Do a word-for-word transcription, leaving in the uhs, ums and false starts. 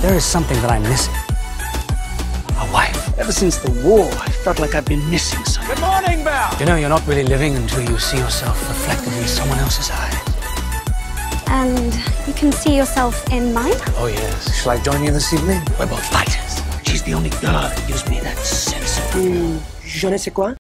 There is something that I'm missing. A wife. Ever since the war, I felt like I've been missing something. Good morning, Belle! You know, you're not really living until you see yourself reflected in someone else's eyes. And you can see yourself in mine? Oh, yes. Shall I join you this evening? We're both fighters. She's the only girl that gives me that sense of... Mm, je ne sais quoi.